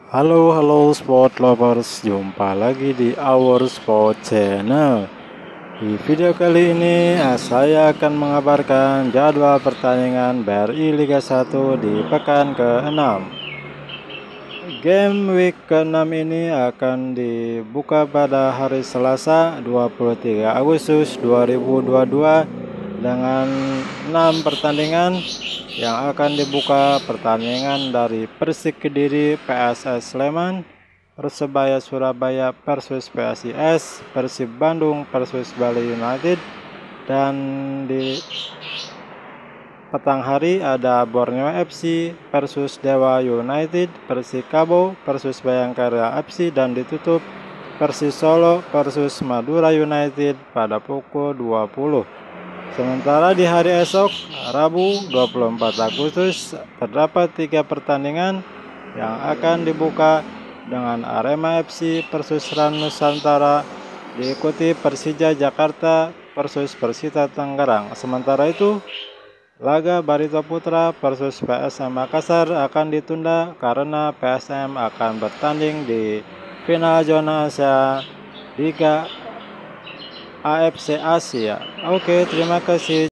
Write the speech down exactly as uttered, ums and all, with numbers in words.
Halo, halo sport lovers, jumpa lagi di Our Sport Channel. Di video kali ini eh, saya akan mengabarkan jadwal pertandingan B R I Liga satu di pekan keenam. Game week keenam ini akan dibuka pada hari Selasa dua puluh tiga Agustus dua ribu dua puluh dua dengan enam pertandingan yang akan dibuka. Pertandingan dari Persik Kediri P S S Sleman, Persebaya Surabaya versus P S I S, Persib Bandung versus Bali United, dan di petang hari ada Borneo F C versus Dewa United, Persikabo versus Bayangkara F C, dan ditutup Persis Solo versus Madura United pada pukul dua puluh. Sementara di hari esok, Rabu dua puluh empat Agustus, terdapat tiga pertandingan yang akan dibuka dengan Arema F C versus Ran Nusantara, diikuti Persija Jakarta versus Persita Tangerang. Sementara itu, laga Barito Putra versus P S M Makassar akan ditunda karena P S M akan bertanding di final zona Asia Liga A F C Asia. Oke, terima kasih.